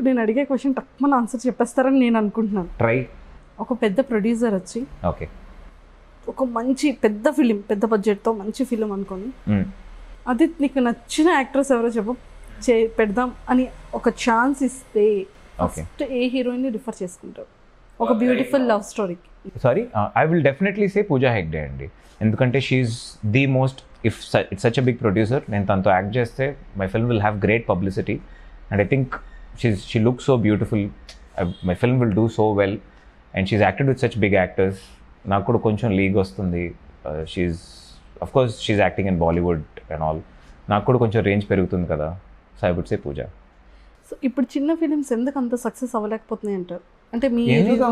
ఇప్పుడు నేను అడిగే క్వశ్చన్ తక్కువ ఆన్సర్ చెప్పేస్తారని నేను అనుకుంటున్నాను. ట్రై. ఒక పెద్ద ప్రొడ్యూసర్ వచ్చి ఓకే ఒక మంచి పెద్ద ఫిలిం, పెద్ద బడ్జెట్తో మంచి ఫిలిం అనుకోని, అది నీకు నచ్చిన యాక్ట్రెస్ ఎవరో చెప్పు పెడదాం అని ఒక ఛాన్స్ ఇస్తే ఫస్ట్ ఏ హీరోయిన్ రిఫర్ చేసుకుంటారు ఒక బ్యూటిఫుల్ లవ్ స్టోరీకి? Sorry, I will definitely say Pooja Hegde అండి. ఎందుకంటే she's the most, if it's such a big producer, నేను తనతో యాక్ట్ చేస్తే my film will have great publicity and I think she looks so beautiful, my film will do so well and she's acted with such big actors. నాకు కూడా కొంచెం లీగ్ వస్తుంది. Of course she's acting in Bollywood and all, నాకు కూడా కొంచెం range పెరుగుతుంది కదా. So I would say Pooja. So ఇప్పుడు చిన్న ఫిలిమ్స్ ఎందుకు అంత సక్సెస్ అవ్వలేకపోతున్నాయి అంటారు? అంటే మీ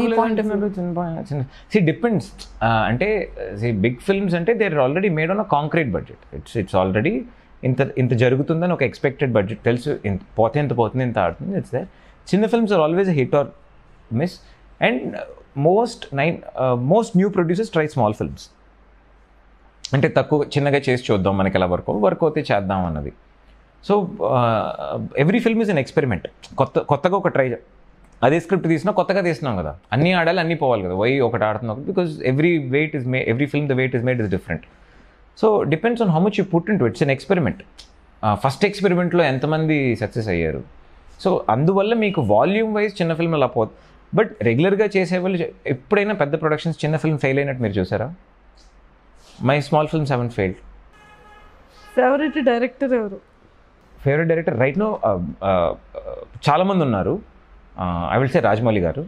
డిపెండ్స్. అంటే బిగ్ ఫిల్మ్స్ అంటే they are already made on a concrete budget. It's already ఇంత జరుగుతుందని ఒక ఎక్స్పెక్టెడ్ బడ్జెట్ తెలుసు, ఎంత పోతుంది ఇంత ఆడుతుంది. It's there. చిన్న films are always hit or miss and most new producers try small films. అంటే తక్కువ చిన్నగా చేసి చూద్దాం, మనకి ఎలా వర్క్ అవుతే చేద్దాం అన్నది. So every film is an experiment. కొత్తగా ఒక ట్రై, అదే స్క్రిప్ట్ తీసినా కొత్తగా తీసినాం కదా, అన్నీ ఆడాలి అన్నీ పోవాలి కదా, ఒకటి ఆడుతున్నాం because every film the weight is made is different. So depends on how much you put in to it's an experiment. First ఎక్స్పెరిమెంట్లో ఎంతమంది సక్సెస్ అయ్యారు. సో అందువల్ల మీకు వాల్యూమ్ వైజ్ చిన్న ఫిల్మ్ అలా పోదు. బట్ రెగ్యులర్గా చేసేవాళ్ళు ఎప్పుడైనా పెద్ద ప్రొడక్షన్స్ చిన్న ఫిల్మ్ ఫెయిల్ అయినట్టు మీరు చూసారా? My small films haven't failed. Favourite director ఎవరు? ఫేవరెట్ డైరెక్టర్ రైట్ నో చాలామంది ఉన్నారు. ఐ విల్ సే రాజమౌళి గారు.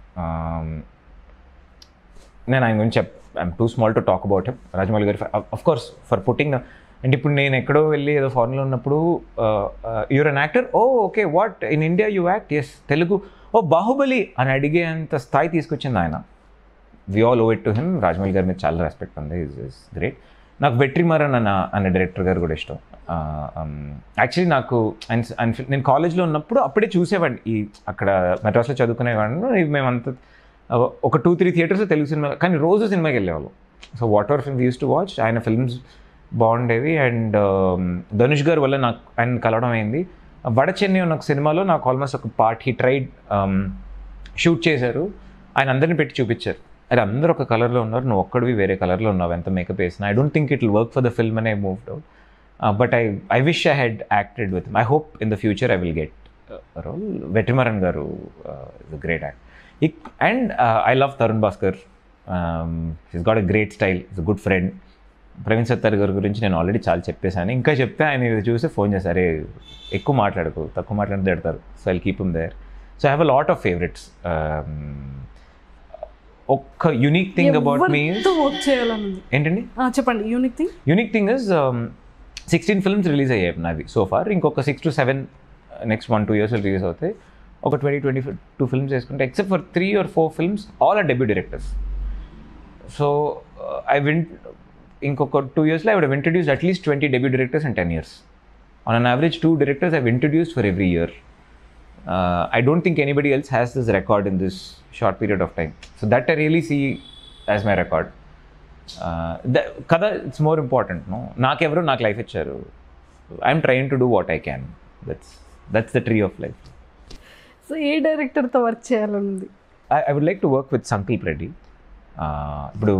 నేను ఆయన గురించి I'm too small to talk about him. Rajamouli garu of course for putting. అంటే ఇప్పుడు నేను ఎక్కడో వెళ్ళి ఏదో ఫారెన్లో ఉన్నప్పుడు your an actor, oh okay what in India you act, yes Telugu, oh Baahubali అని అడిగేంత స్థాయి తీసుకొచ్చింది ఆయన. We all owe it to him. Rajamouli గారి మీద చాలా రెస్పెక్ట్ ఉంది. Is great. నాకు వెట్రిమారన్ అన్న డైరెక్టర్ గారు కూడా ఇష్టం. యాక్చువల్లీ నాకు నేను కాలేజ్లో ఉన్నప్పుడు అప్పుడే చూసేవాడిని. అక్కడ మెడ్రాస్లో చదువుకునేవాడిని. మేమంతా ఒక 2-3 థియేటర్స్ తెలుగు సినిమా, కానీ రోజు సినిమాకి వెళ్ళేవాళ్ళం. So whatever film use to watch. ఆయన ఫిల్మ్స్ బాగుండేవి. అండ్ ధనుష్ గారి వల్ల నాకు ఆయన కలవడం అయింది. వడ చెన్నై ఉన్న ఒక సినిమాలో నాకు ఆల్మోస్ట్ ఒక పార్ట్ హీ ట్రైడ్ షూట్ చేశారు. ఆయన అందరిని పెట్టి చూపించారు. అది అందరూ ఒక కలర్లో ఉన్నారు, నువ్వు ఒక్కడివి వేరే కలర్లో ఉన్నావు, ఎంత మేకప్ వేసినా. I don't think it will work for the film and I moved out. But I wish I had acted with him. I hope in the future I will get role. Vetrimaaran garu is a great actor. And I love Tarun Bhaskar. He's got a great style, is a good friend. Praveen Sattaru గారి గురించి నేను already చాలా చెప్పేశాను. ఇంకా చెప్తే ఆయన ఇది చూసి ఫోన్ చేస్తారు, ఎక్కువ మాట్లాడుకో, తక్కువ మాట్లాడితే తిడతారు. So I'll keep him there. So I have a lot of favourites. ఒక్క యూనిక్ థింగ్ అబౌట్ మీ ఏంటండి? చెప్పండి. Unique thing is 16 films release అయ్యాయి నావి సో ఫార్. ఇంకొక 6 to 7 నెక్స్ట్ 1-2 years రిలీజ్ అవుతాయి. ఒక 20-22 ఫిల్మ్స్ వేసుకుంటే, except for 3 or 4 films all are debut directors. So ఇంకొక 2 yearsలో I would have introduced at least 20 debut directors in 10 years. On an average 2 directors I've introduced for every year. I don't think anybody else has this record in this short period of time. So that I really see as my record. Kada, it's more important, no? Nakevaru నాకు life ఇచ్చారు. I'm trying to do what I can. That's the tree of life. So ఏ డైరెక్టర్తో work చేయాలనుంది? I would like to work with Sankalp Reddy. ఇప్పుడు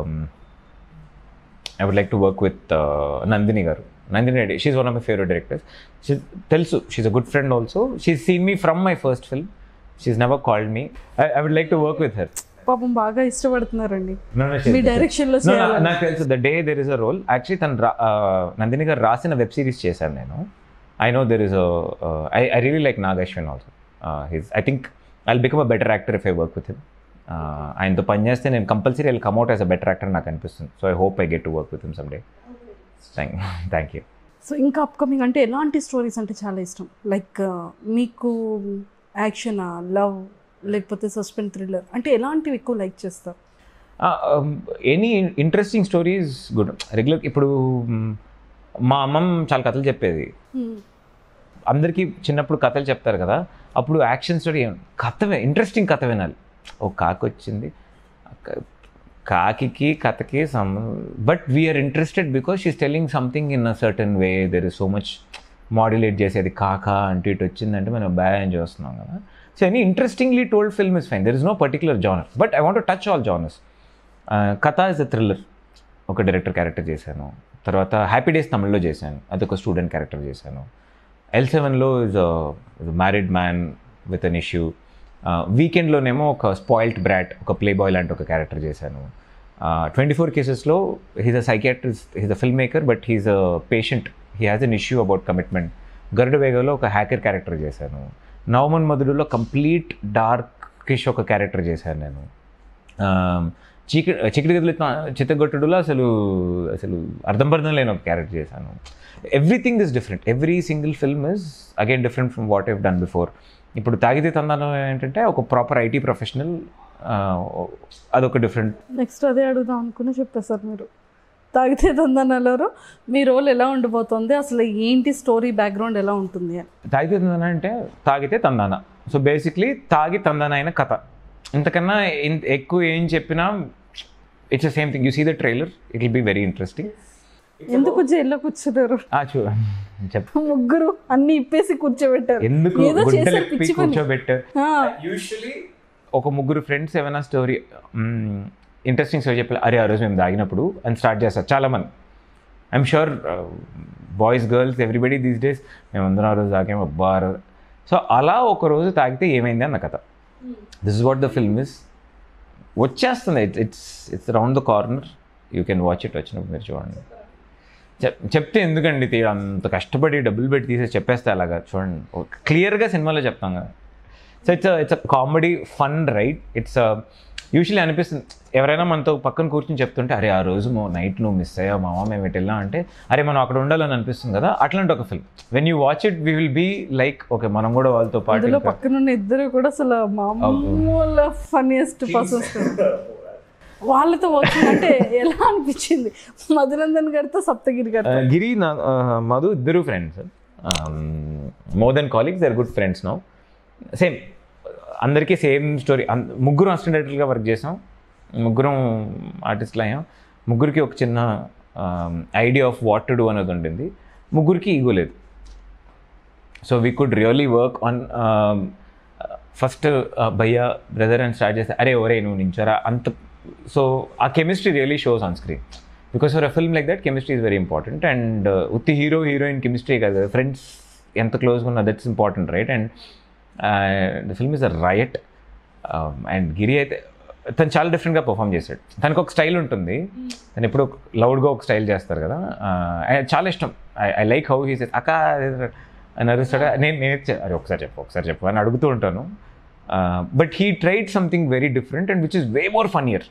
I would like to work with Nandini garu. Nandini Reddy, she's one of my favorite directors. Telsu, she's a good friend also. She's seen me from my first film. She's never called me. I would like to work with her. పాపం బాగా ఇష్టపడుతున్నారండి మీ డైరెక్షన్లో. నాకు తెలుసు, the day there is a role. Actually తను నందిని గారు రాసిన web series చేశాను నేను. I know there is I really like Nag Ashwin also. I think I'll become a better actor if I work with him. ఆయనతో పనిచేస్తే నేను compulsory I'll come out as a better actor నాకు అనిపిస్తుంది. So I hope I get to work with him some day. Thank you. So ఇంకా upcoming అంటే ఎలాంటి stories అంటే చాలా ఇష్టం? లైక్ మీకు యాక్షన్, లవ్, లేకపోతే సస్పెన్స్, థ్రిల్లర్ అంటే ఎలాంటివి ఎక్కువ లైక్ చేస్తారు? Any interesting stories good. Regular ఇప్పుడు మా అమ్మమ్మ చాలా కథలు చెప్పేది. అందరికీ చిన్నప్పుడు కథలు చెప్తారు కదా, అప్పుడు యాక్షన్ స్టోరీ కథ ఇంట్రెస్టింగ్ కథ వినాలి. ఓ కాకి వచ్చింది, కాకి కథకి but we're interested because she's telling something in a certain way. There is so much modulate చేసేది కాకా అంటే ఇటు వచ్చిందంటే మనం బాగా ఎంజాయ్ చేస్తున్నాం కదా. So any interestingly told film is fine, there is no particular genre, but I want to touch all genres. కథ ఇస్ ఎ థ్రిల్లర్, ఒక డైరెక్టర్ క్యారెక్టర్ చేశాను. తర్వాత హ్యాపీ డేస్ తమిళ్లో చేశాను, అదొక స్టూడెంట్ క్యారెక్టర్ చేశాను. L7లో is married man with an issue. వీకెండ్లోనేమో ఒక స్పాయిల్డ్ బ్రాట్, ఒక ప్లే బాయ్ లాంటి ఒక క్యారెక్టర్ చేశాను. 24 కేసెస్లో he's a psychiatrist, he's a film maker, but he's a patient, he has an issue about commitment. Garuda వేగలో ఒక హ్యాకర్ క్యారెక్టర్ చేశాను. నవమన్ మధుడులో కంప్లీట్ డార్కిష్ ఒక క్యారెక్టర్ చేశాను నేను. చీకటి గదిలో చిత్తగొట్టుడులో అసలు అర్థం లేని ఒక క్యారెక్టర్ చేశాను. Everything is different, every single film is again different from what I've done before. ఇప్పుడు తాగితే తందానం ఏంటంటే ఒక ప్రాపర్ ఐటీ ప్రొఫెషనల్, అదొక డిఫరెంట్. నెక్స్ట్ అదే అడుగుదాం అనుకుని చెప్పేసారు మీరు. తాగితే తందనాలో మీ రోల్ ఎలా ఉండిపోతుంది, అసలు ఏంటి స్టోరీ బ్యాక్గ్రౌండ్ ఎలా ఉంటుంది అని? తాగితే తందాన అంటే తాగితే తందాన, సో బేసిక్లీ తాగి తందాన అయిన కథ. ఇంతకన్నా ఎక్కువ ఏం చెప్పినా it's the same thing. You see the trailer, it will be very interesting. ఎందుకు జైల్లో కూర్చున్నారు? ముగ్గురు అన్ని ఇప్పేసి కూర్చోబెట్టారు. ఎందుకు కూర్చోబెట్టారు? యూజువల్లీ ఒక ముగ్గురు ఫ్రెండ్స్ ఏమైనా స్టోరీ, ఇంట్రెస్టింగ్ స్టోరీ చెప్పాలి, అరే ఆ రోజు మేము తాగినప్పుడు అని స్టార్ట్ చేస్తారు చాలామంది. I'm sure boys girls everybody these days మేము అందరం ఆ రోజు తాగాము అబ్బా. సో అలా ఒక రోజు తాగితే ఏమైంది అన్న కథ. This is what the film is. వచ్చేస్తుంది, it's round the corner, you can watch it. వచ్చినప్పుడు మీరు చూడండి. చెప్తే ఎందుకండి అంత కష్టపడి డబ్బులు పెట్టి తీసేసి చెప్పేస్తే అలాగా చూడండి, క్లియర్గా సినిమాలో చెప్తాం కదా. So it's a comedy fun right. It's usually అనిపిస్తుంది ఎవరైనా మనతో పక్కన కూర్చొని చెప్తుంటే, అరే ఆ రోజు నైట్ నువ్వు మిస్ అయ్యావు మామ, మేము ఇటు వెళ్ళాం అంటే అరే మనం అక్కడ ఉండాలని అనిపిస్తుంది కదా. అట్లాంటి ఒక film when you watch it we will be like okay మనం కూడా వాళ్ళతో పాటు. పక్కన ఇద్దరు కూడా అసలు మామూలు ఫన్నీయెస్ట్ పర్సన్స్. వాళ్ళతో వచ్చిందంటే ఎలా అనిపించింది? మధునందన్ గారితో సప్తగిరి గారు, గిరి మధు ఇద్దరు friends, more than colleagues, they are good friends now. Same అందరికీ సేమ్ స్టోరీ. ముగ్గురం అసిస్టెంట్ డైరెక్టర్గా వర్క్ చేసాం, ముగ్గురం ఆర్టిస్టులు అయ్యాం. ముగ్గురికి ఒక చిన్న idea of what to do అనేది ఉండింది. ముగ్గురికి ఈగో లేదు. So we could really work on. First భయ్యా బ్రదర్ అని స్టార్ట్ చేస్తే అరే ఒరే నువ్వు నించారా అంత. సో ఆ chemistry really shows on screen, because for a film like that chemistry is very important. And ఉత్తి హీరో హీరోయిన్ కెమిస్ట్రీ కాదు, ఫ్రెండ్స్ ఎంత క్లోజ్గా ఉన్నా that's important right. And the film is a right. And Giri అయితే తను చాలా డిఫరెంట్గా పర్ఫామ్ చేశాడు. తనకు ఒక స్టైల్ ఉంటుంది, తను ఎప్పుడు లౌడ్గా ఒక స్టైల్ చేస్తారు కదా, చాలా ఇష్టం. I like how he says అక్క అని అరుస్తాడు. నేను అరే ఒకసారి చెప్పు అని అడుగుతూ ఉంటాను. But he tried something very different and which is way more funnier.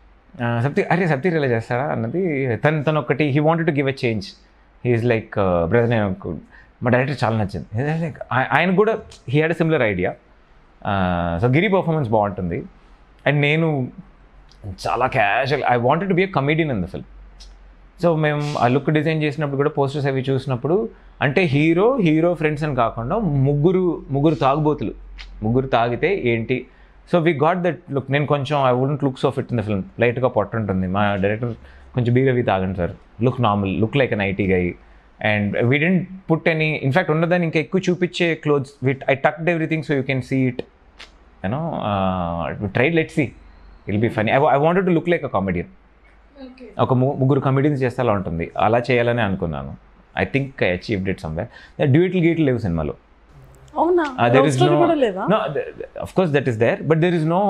Satya ఇలా చేస్తాడా అన్నది తను ఒకటి he wanted to give a change. He is like brother, నేను మా డైరెక్టర్ చాలా నచ్చింది. లైక్ ఆయన కూడా he had a similar idea. So Giri performance బాగుంటుంది. అండ్ నేను చాలా casual, I wanted to be a comedian in the film. So మేము ఆ లుక్ డిజైన్ చేసినప్పుడు కూడా పోస్టర్స్ అవి చూసినప్పుడు అంటే హీరో ఫ్రెండ్స్ అని కాకుండా ముగ్గురు తాగుబోతులు, ముగ్గురు తాగితే ఏంటి. So we got that look. నేను కొంచెం I wouldn't look so fit in the film, లైట్గా పొట్ట ఉంటుంది. మా డైరెక్టర్ కొంచెం బీరవి తాగండి sir, look normal, look like an IT guy. And we didn't put any, in fact ఉన్నదాన్ని ఇంకా ఎక్కువ చూపించే clothes. I tucked everything so you can see it, you know. Tried, let's see, it will be funny. I wanted to look like a comedian. ఒక ముగ్గురు comedians చేస్తే అలా ఉంటుంది, అలా చేయాలని అనుకున్నాను. I think I achieved it somewhere. డ్యూయెట్లు గీట్లు లేవు సినిమాలో. There is no, of course that is there, but there is no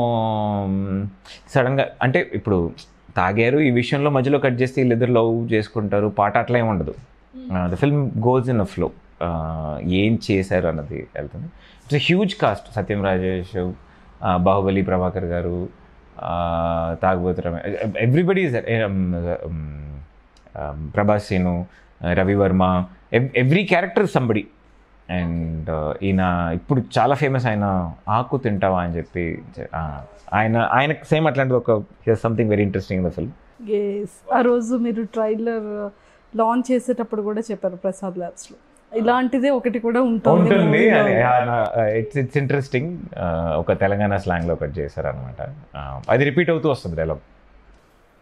సడన్గా అంటే ఇప్పుడు తాగారు ఈ విషయంలో మధ్యలో కట్ చేస్తే వీళ్ళిద్దరు లవ్ చేసుకుంటారు పాట అట్లా ఏమి ఉండదు. The film goes in a flow. ఏం చేశారు అన్నది వెళ్తుంది. It's a huge cast. Satyam Rajesh, Baahubali Prabhakar గారు, తాగుబోతు everybody is Prabhas Seenu, Ravi Varma, every character somebody. And ఈయన ఇప్పుడు చాలా ఫేమస్ ఆయన ఆకు తింటావా అని చెప్పి ఆయన సేమ్ అట్లాంటిది ఒక something very interesting in the film. ఆ రోజు మీరు ట్రైలర్ లాంచ్ చేసేటప్పుడు కూడా చెప్పారు ప్రసాద్ ల్యాబ్స్లో ఇలాంటిదే ఒకటి కూడా ఉంటుంది. It's interesting. ఒక తెలంగాణ స్లాంగ్లో ఒకటి చేశారు అనమాట. అది రిపీట్ అవుతూ వస్తుంది డైలాగ్.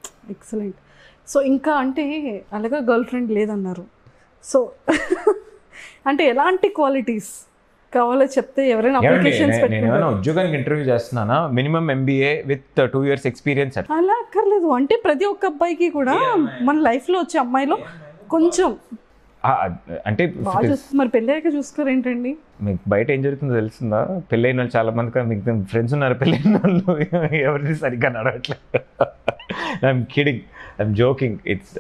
ఎక్సలెంట్. సో ఇంకా అంటే అలాగా గర్ల్ ఫ్రెండ్ లేదన్నారు. సో అంటే ఎలాంటి క్వాలిటీస్ కావాలో చెప్తే ఎవరైనా అప్లికేషన్స్ నేను ఏమైనా ఉద్యోగానికి ఇంటర్వ్యూ చేస్తున్నానా minimum MBA with 2 years experience అలా అక్కర్లేదు. అంటే ప్రతి ఒక్క అబ్బాయికి కూడా మన లైఫ్లో వచ్చే అమ్మాయిలో కొంచెం అంటే బాగా చూస్తుంది. మరి పెళ్ళి అయ్యాక చూసుకోరు ఏంటండి? మీకు బయట ఏం జరుగుతుందో తెలుస్తుందా? పెళ్ళైన వాళ్ళు చాలా మంది మీకు ఫ్రెండ్స్ ఉన్నారు, పెళ్ళైన వాళ్ళు ఎవరిది సరిగ్గా నడవట్లేదు. I'm kidding, I'm joking, it's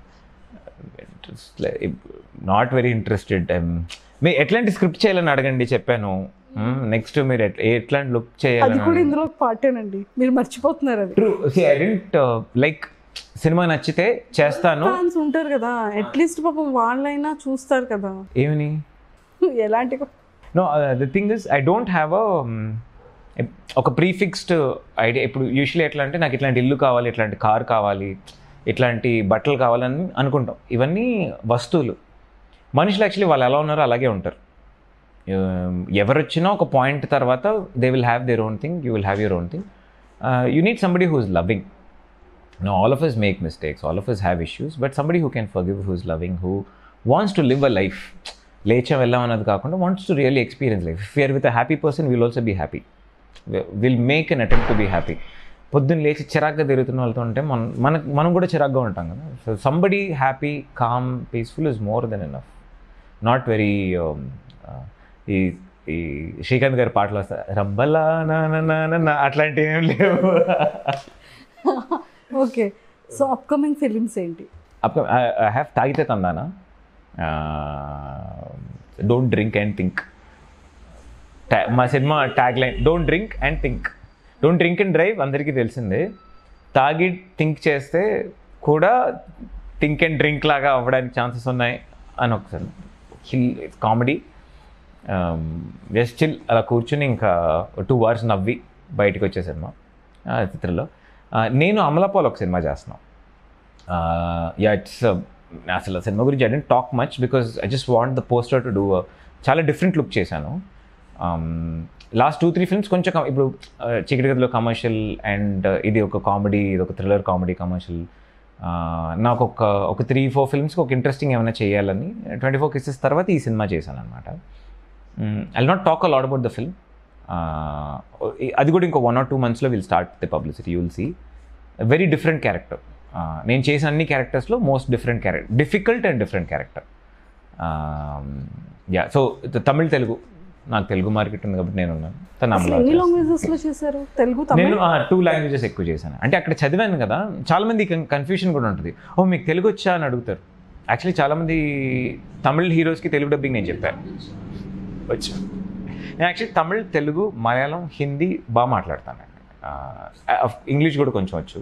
not very interested. మీరు ఎట్లాంటి స్క్రిప్ట్ చేయాలని అడగండి, చెప్పాను. నెక్స్ట్ మీరు ఎట్లాంటి లుక్ చేయాలి, అది కూడా ఇందులో పార్టేనండి, మీరు మర్చిపోతున్నారు అది. True. I don't like cinema నచ్చితే చేస్తాను ఉంటారు కదా, అట్లీస్ట్ పాపం వాళ్ళైనా చూస్తారు కదా. ఏమని? ఎలాంటి? No, the thing is I don't have ఒక ప్రీఫిక్స్డ్ ఐడియా. ఇప్పుడు యూజువల్లీ ఎట్లా అంటే నాకు ఇట్లాంటి ఇల్లు కావాలి, ఇట్లాంటి కార్ కావాలి, ఇట్లాంటి బట్టలు కావాలని అనుకుంటాం. ఇవన్నీ వస్తువులు. మనుషులు యాక్చువల్లీ వాళ్ళు ఎలా ఉన్నారో అలాగే ఉంటారు. ఎవరు వచ్చినా ఒక పాయింట్ తర్వాత they will have their own thing, you will have your own thing. You need somebody who is loving. No, all of us make mistakes, all of us have issues, but somebody who can forgive, who's loving, who wants to live a life. లేచా వెళ్ళాం అన్నది కాకుండా wants to really experience life. If we are with a happy person, we'll also be happy. We'll make an attempt to be happy. పొద్దున్న లేచి చిరాగ్గా తిరుగుతున్న వాళ్ళతో ఉంటే మనం కూడా చిరాగ్గా ఉంటాం కదా. So somebody happy, calm, peaceful is more than enough. Not very ఈ శ్రీకాంత్ గారి పాటలు వస్తాయి, రబ్బలా నా అట్లాంటివి ఏం లేవు. ఓకే, సో అప్కమింగ్ ఫిలిమ్స్ ఏంటి? I have Thagithe Thandana, don't drink and think. మా cinema tag line don't drink and think. Don't drink and drive అందరికీ తెలిసిందే. తాగి థింక్ చేస్తే కూడా థింక్ అండ్ డ్రింక్ లాగా అవ్వడానికి ఛాన్సెస్ ఉన్నాయి అని ఒకసారి కామెడీ. జస్ట్ చిల్ అలా కూర్చుని ఇంకా 2 hours నవ్వి బయటకు వచ్చే సినిమా చిత్రలో. నేను అమలాపాల్ ఒక సినిమా చేస్తున్నాను. ఇట్స్ అసలు సినిమా గురించి I don't talk much because I just want the poster to do. చాలా డిఫరెంట్ లుక్ చేశాను. లాస్ట్ 2-3 ఫిల్మ్స్ కొంచెం ఇప్పుడు చీకటి గదిలో కమర్షియల్ అండ్ ఇది ఒక కామెడీ, ఇది ఒక థ్రిల్లర్ కామెడీ కమర్షియల్. నాకు ఒక 3-4 ఫిల్మ్స్కి ఒక ఇంట్రెస్టింగ్ ఏమైనా చేయాలని 24 Kisses తర్వాత ఈ సినిమా చేశాను అనమాట. I will not talk a lot about the film. అది కూడా ఇంకో 1 or 2 monthsలో will start the publicity. You will see very different character. నేను చేసిన అన్ని క్యారెక్టర్స్లో most different character, difficult and different character. So Tamil Telugu, నాకు తెలుగు మార్కెట్ ఉంది కాబట్టి నేను ఉన్నాను. ఎన్ని లాంగ్వేజెస్లో చేశారు? తెలుగు, నేను 2 languages ఎక్కువ చేశాను. అంటే అక్కడ చదివాను కదా, చాలామంది కన్ఫ్యూషన్ కూడా ఉంటుంది. మీకు తెలుగు వచ్చా అని అడుగుతారు. యాక్చువల్లీ చాలామంది తమిళ్ హీరోస్కి తెలుగు డబ్బింగ్ నేను చెప్పాను. వచ్చు. నేను యాక్చువల్లీ తమిళ్, తెలుగు, మలయాళం, హిందీ బాగా మాట్లాడతాను. ఇంగ్లీష్ కూడా కొంచెం వచ్చు.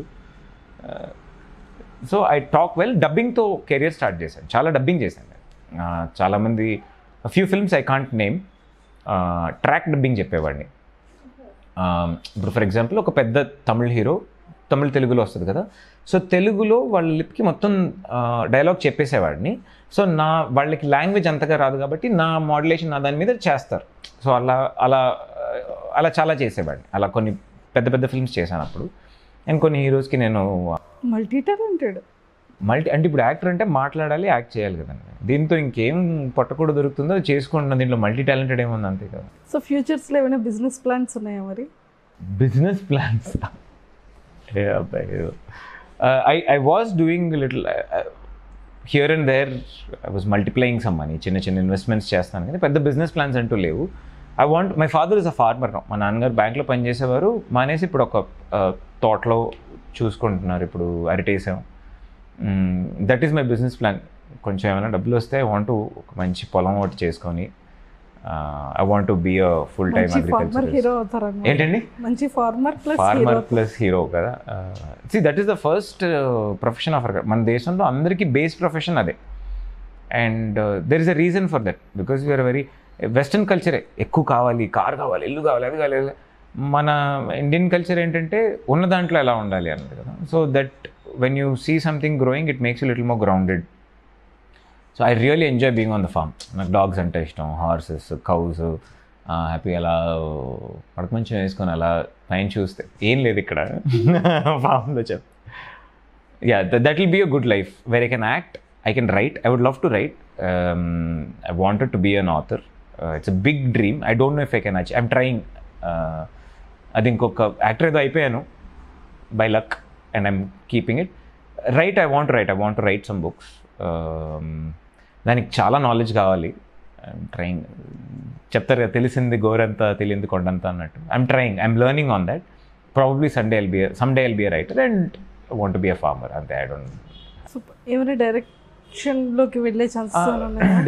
So I talk well. డబ్బింగ్తో కెరియర్ స్టార్ట్ చేశాను. చాలా డబ్బింగ్ చేశాను. చాలామంది few films I can't name, track dubbing చెప్పేవాడిని. ఇప్పుడు ఫర్ ఎగ్జాంపుల్ ఒక పెద్ద తమిళ్ హీరో తమిళ్ తెలుగులో వస్తుంది కదా, సో తెలుగులో వాళ్ళ లిప్కి మొత్తం డైలాగ్ చెప్పేసేవాడిని. సో వాళ్ళకి లాంగ్వేజ్ అంతగా రాదు కాబట్టి నా మాడ్యులేషన్ నా దాని మీద చేస్తారు. సో అలా చాలా చేసేవాడిని. అలా కొన్ని పెద్ద పెద్ద ఫిల్మ్స్ చేశాను అప్పుడు. అండ్ కొన్ని హీరోస్కి నేను మల్టీ టాలెంటెడ్. అంటే ఇప్పుడు యాక్టర్ అంటే మాట్లాడాలి, యాక్ట్ చేయాలి కదండి. దీంతో ఇంకేం పట్టకూడ దొరుకుతుందో అది చేసుకుంటున్నాను. దీంట్లో మల్టీ టాలెంటెడ్ ఏముంది, అంతే కదా. సో ఫ్యూచర్స్లో ఏమైనా బిజినెస్ ప్లాన్స్ ఉన్నాయా మరి? Business plans I was doing a little here and there. I was multiplying some money, చిన్న చిన్న ఇన్వెస్ట్మెంట్స్ చేస్తాను, కానీ పెద్ద బిజినెస్ ప్లాన్స్ అంటూ లేవు. My father is a farmer. మా నాన్నగారు బ్యాంక్లో పనిచేసేవారు, మానేసి ఇప్పుడు ఒక తోటలో చూసుకుంటున్నారు. ఇప్పుడు అరిటేసాం. That is my business plan. కొంచెం ఏమైనా డబ్బులు వస్తే ఐ వాంట్ ఒక మంచి పొలం ఒకటి చేసుకొని I want to be a full time agriculture. ఏంటండి? మంచి ఫార్మర్ ప్లస్ హీరో కదా. See that is the first profession of మన దేశంలో అందరికీ బేస్ ప్రొఫెషన్ అదే. And there is a reason for that, because we are very western కల్చరే ఎక్కువ కావాలి, కార్ కావాలి, ఇల్లు కావాలి, అది కావాలి. మన ఇండియన్ కల్చర్ ఏంటంటే ఉన్న దాంట్లో ఎలా ఉండాలి అన్నది కదా. So that when you see something growing it makes you little more grounded. So I really enjoy being on the farm. నాకు డాగ్స్ అంటే ఇష్టం, హార్సెస్, కౌస్. హ్యాపీగా అలా పడక మంచి వేసుకొని అలా పైన చూస్తే ఏం లేదు ఇక్కడ ఫామ్లో that will be a good life where I can act, I can write. I would love to write. I wanted to be an author. It's a big dream. I don't know if I can achieve. I'm trying. అది ఇంకొక actor ఏదో అయిపోయాను by luck and I'm keeping it. I want to write some books. దానికి చాలా knowledge కావాలి. I'm trying. చెప్తారు కదా, తెలిసింది గోరంతా తెలియంది కొండంతా అన్నట్టు. I'm learning on that. Probably someday I'll be a writer and I want to be a farmer. అంతే. I don't. సూపర్. ఏమైనా డైరెక్షన్లోకి వెళ్ళే ఛాన్సెస్ ఉన్నాయా?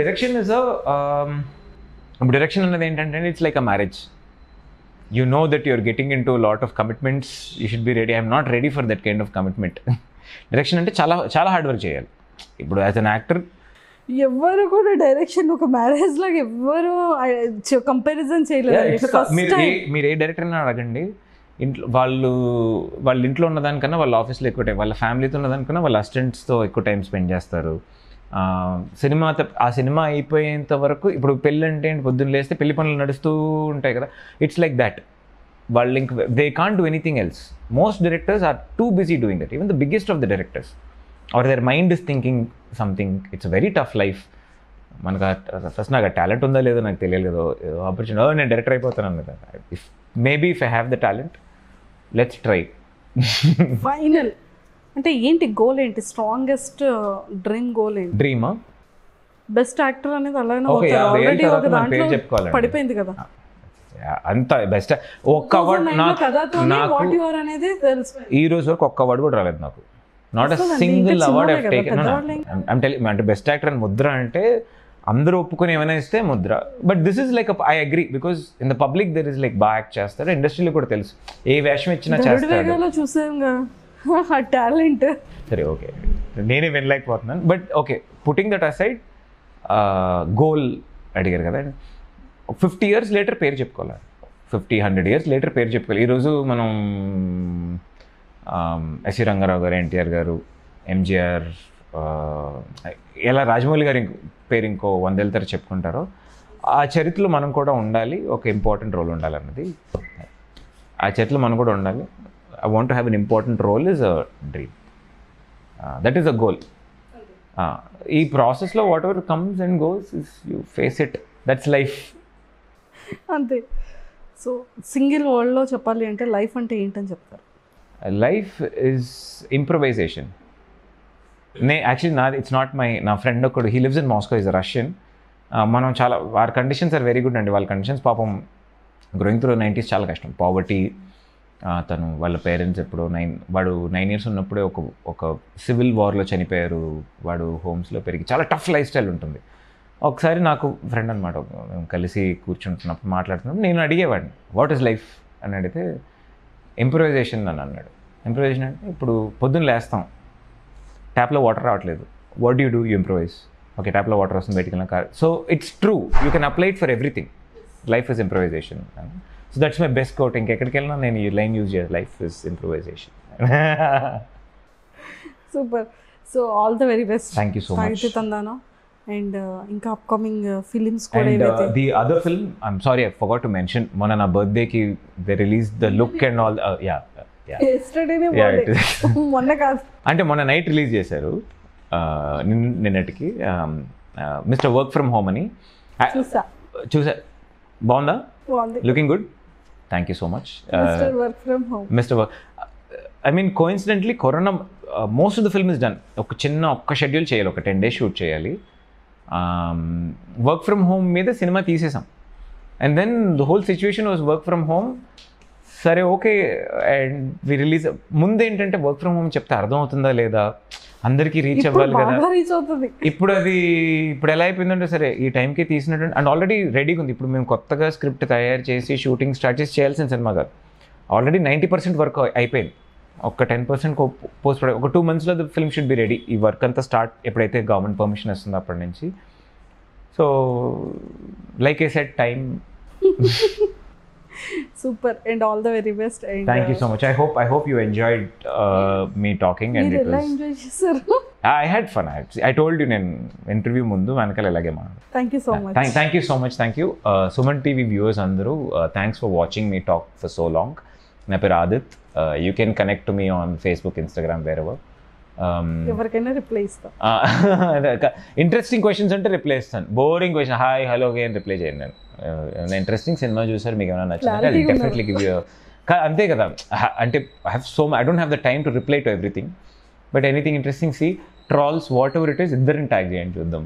డైరెక్షన్ అన్నది ఏంటంటే it's like a marriage. You know that you're getting into a lot of commitments. You should be ready. I'm not ready for that kind of commitment. Direction అంటే చాలా చాలా hard work చేయాలి. ఇప్పుడు as an actor ఎవరు కూడా direction ఒక marriage లాగా ఎవ్వరు కంపారిజన్ చేయలేదు. మీరు ఏ డైరెక్టర్ అయినా అడగండి, ఇంట్లో వాళ్ళ ఇంట్లో ఉన్నదానికన్నా వాళ్ళ ఆఫీస్లో ఎక్కువ టైం, వాళ్ళ ఫ్యామిలీతో ఉన్నదానికన్నా వాళ్ళ అసిస్టెంట్స్తో ఎక్కువ టైం స్పెండ్ చేస్తారు. ఆ సినిమా అయిపోయేంత వరకు, ఇప్పుడు పెళ్ళి అంటే పొద్దున్న లేస్తే పెళ్లి పనులు నడుస్తూ ఉంటాయి కదా, ఇట్స్ లైక్ దాట్. వాళ్ళు ఇంక they can't do anything else. Most directors are too busy doing that. Even the biggest of the directors are their mind is thinking something. It's very tough life. మనకు first నాకు talent ఉందో లేదో నాకు తెలియదు కదా, opportunity నేను director అయిపోతాను కదా. If I have the talent, let's try. Final అంటే ఏంటి గోల్, ఏంటి స్ట్రాంగెస్ట్ డ్రీమ్ గోల్ ఏంటి? డ్రీమా? బెస్ట్ యాక్టర్ అనేది అలానే ఆల్రెడీ ఒక దాంట్లో పడిపోయింది కదా. అంత బెస్ట్ ఒక్క వర్డ్ అనేది తెలుసు. ఈ రోజు వరకు ఒక్క వర్డ్ కూడా రాలేదు నాకు. Not a single award I taken. అంటే బెస్ట్ యాక్టర్ అని ముద్ర అంటే అందరూ ఒప్పుకొని ఏమైనా ఇస్తే ముద్ర. But this is like I agree, because in the public there is like బాగా యాక్ట్ చేస్తారు. ఇండస్ట్రీలో కూడా తెలుసు ఏ వేషం ఇచ్చినా చేస్తారు. చూసాంగా టాలెంట్. సరే, ఓకే, నేనే వినలేకపోతున్నాను. But okay, putting that aside, goal అడిగారు కదా, 50 years లేటర్ పేరు చెప్పుకోవాలి. 50-100 years లేటర్ పేరు చెప్పుకోవాలి. ఈరోజు మనం ఎస్వి రంగారావు గారు, ఎన్టీఆర్ గారు, ఎంజిఆర్, ఎలా రాజమౌళి గారి పేరు ఇంకో 100 ఏళ్ళ తర్వాత చెప్పుకుంటారో, ఆ చరిత్రలో మనం కూడా ఉండాలి. ఒక ఇంపార్టెంట్ రోల్ ఉండాలన్నది ఆ చరిత్రలో మనం కూడా ఉండాలి. I want to have an important role is a dream. That is a goal. ఈ ప్రాసెస్లో whatever comes and goes is you face it. That's life. అంతే. సో సింగిల్ వర్డ్లో చెప్పాలి అంటే లైఫ్ అంటే ఏంటని చెప్తారు? Life is improvisation. It's not నా ఫ్రెండ్ ఒకడు, he lives in Moscow, is a Russian. మనం చాలా, వారి కండిషన్స్ ఆర్ వెరీ గుడ్ అండి. వాళ్ళ కండిషన్స్ పాపం గ్రోయింగ్ త్రూ 90s చాలా కష్టం. పావర్టీ. తను వాళ్ళ పేరెంట్స్ ఎప్పుడో వాడు 9 years ఉన్నప్పుడే ఒక సివిల్ వార్లో చనిపోయారు. వాడు హోమ్స్లో పెరిగి చాలా టఫ్ లైఫ్ స్టైల్ ఉంటుంది. ఒకసారి నాకు ఫ్రెండ్ అనమాట, మేము కలిసి కూర్చుంటున్నప్పుడు మాట్లాడుతున్నప్పుడు నేను అడిగేవాడిని వాట్ ఈస్ లైఫ్ అని అడిగితే ఇంప్రూవైజేషన్ అని అన్నాడు. ఇంప్రూవైజేషన్ అంటే ఇప్పుడు పొద్దున్న లేస్తాం, ట్యాప్లో వాటర్ రావట్లేదు, what you do? You improvise. Okay, ట్యాప్లో వాటర్ వస్తుంది, బయటికి వెళ్ళిన car. So it's true, you can apply it for everything. Life is improvisation. So that's my best quote. ఇంకెక్కడికి వెళ్ళినా నేను ఈ లైన్ యూజ్ చేయాలి, life is improvisation. Super. So all the very best. Thank you so much. Thandana and ఇంకా upcoming films కూడా. And the other film, I'm sorry I forgot to mention, మొన్న నా బర్త్డేకి they release the look and all. మొన్న కాదు అంటే మొన్న night release చేశారు, నిన్నటికి. మిస్టర్ వర్క్ ఫ్రమ్ హోమ్ అని చూసా. బాగుందా? Looking good. Thank you so much. Mister work, I mean coincidentally corona, most of the film is done. ఒక్క షెడ్యూల్ చేయాలి, ఒక 10 days షూట్ చేయాలి. వర్క్ ఫ్రమ్ హోమ్ మీద సినిమా తీసేసాం. And then the whole situation was work from home. సరే, okay, and we release. ముందు ఏంటంటే work from home చెప్తే అర్థం అవుతుందా లేదా, అందరికీ రీచ్ అవ్వాలి కదా. ఇప్పుడు ఎలా అయిపోయిందంటే, సరే ఈ టైంకి తీసినట్టు, అండ్ ఆల్రెడీ రెడీగా ఉంది. ఇప్పుడు మేము కొత్తగా స్క్రిప్ట్ తయారు చేసి షూటింగ్ స్టార్ట్ చేసి చేయాల్సిన సినిమా కాదు. ఆల్రెడీ 90% వర్క్ అయిపోయింది. ఒక 10% పోస్ట్ ప్రొడక్షన్, ఒక 2 monthsలో the film should be ready. ఈ వర్క్ అంతా స్టార్ట్ ఎప్పుడైతే గవర్నమెంట్ పర్మిషన్ వస్తుందో అప్పటి నుంచి. So like a set time. Super, and all the very best. And thank you so much. I hope you enjoyed me talking, and it was. I had fun. I told you in interview mundu manakala elage ma. Thank you so much. Thank you so much. Thank you. Suman TV viewers andaru, thanks for watching me talk for so long. Na per Adit. You can connect to me on Facebook, Instagram, wherever. ఎవరికైనా reply ఇస్తాం. Interesting questions అంటే reply ఇస్తాను. Boring question hi hello ఏం reply చేయను నేను. Interesting cinema చూసారు, మీకు ఏమైనా నచ్చిందంటే డెఫినెట్లీ గివ్ యూ. అంతే కదా, అంటే I don't have the time to reply to everything, but anything interesting see trolls whatever it is ఇద్దరిని ట్యాగ్ చేయండి చూద్దాం.